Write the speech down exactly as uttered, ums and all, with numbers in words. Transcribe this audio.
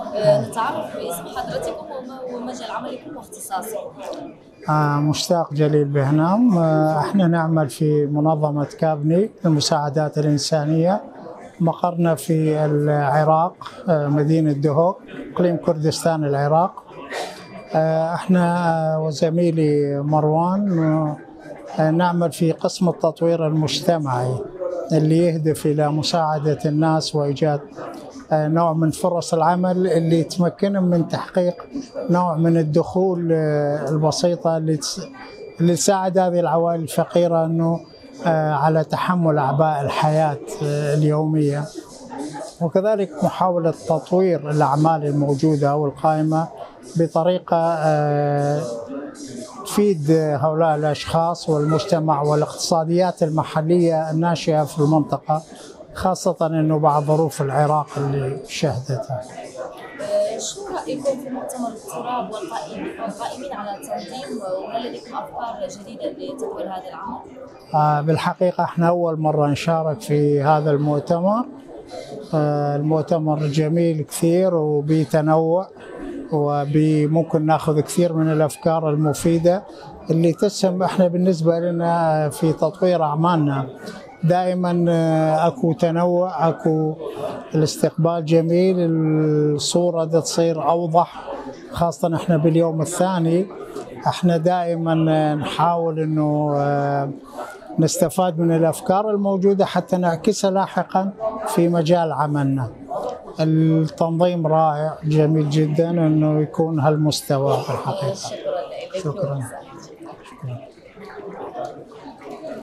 آه، نتعرف باسم حضرتكم وما- ومجال عملكم واختصاصكم. آه، مشتاق جليل بهنام. آه، احنا نعمل في منظمة كابني للمساعدات الإنسانية، مقرنا في العراق، آه، مدينة دهوك، إقليم كردستان العراق. آه، احنا آه، وزميلي مروان آه، نعمل في قسم التطوير المجتمعي اللي يهدف إلى مساعدة الناس وإيجاد آه، نوع من فرص العمل اللي تمكنهم من تحقيق نوع من الدخول آه، البسيطة اللي تس- اللي تساعد هذه العوائل الفقيرة أنه آه، على تحمل أعباء الحياة آه، اليومية، وكذلك محاولة تطوير الأعمال الموجودة أو القائمة بطريقة آه، تفيد هؤلاء الأشخاص والمجتمع والاقتصاديات المحلية الناشئة في المنطقة، خاصة أنه بعد ظروف العراق اللي شهدتها. آه، شو رأيكم في مؤتمر التراب والقائمين والقائمين على التنظيم، وهل لديكم أفكار جديدة لتطوير هذا العمل؟ آه، بالحقيقة احنا أول مرة نشارك في هذا المؤتمر. آه، المؤتمر جميل كثير وبتنوع، وممكن ناخذ كثير من الأفكار المفيدة اللي تسهم احنا بالنسبة لنا في تطوير أعمالنا. دائما آه، اكو تنوع، اكو الاستقبال جميل، الصورة دا تصير أوضح، خاصة احنا باليوم الثاني. احنا دائما نحاول انه آه، نستفاد من الافكار الموجوده حتى نعكسها لاحقا في مجال عملنا. التنظيم رائع، جميل جدا انه يكون هالمستوى آه، بالحقيقه. شكرا لك. شكرا.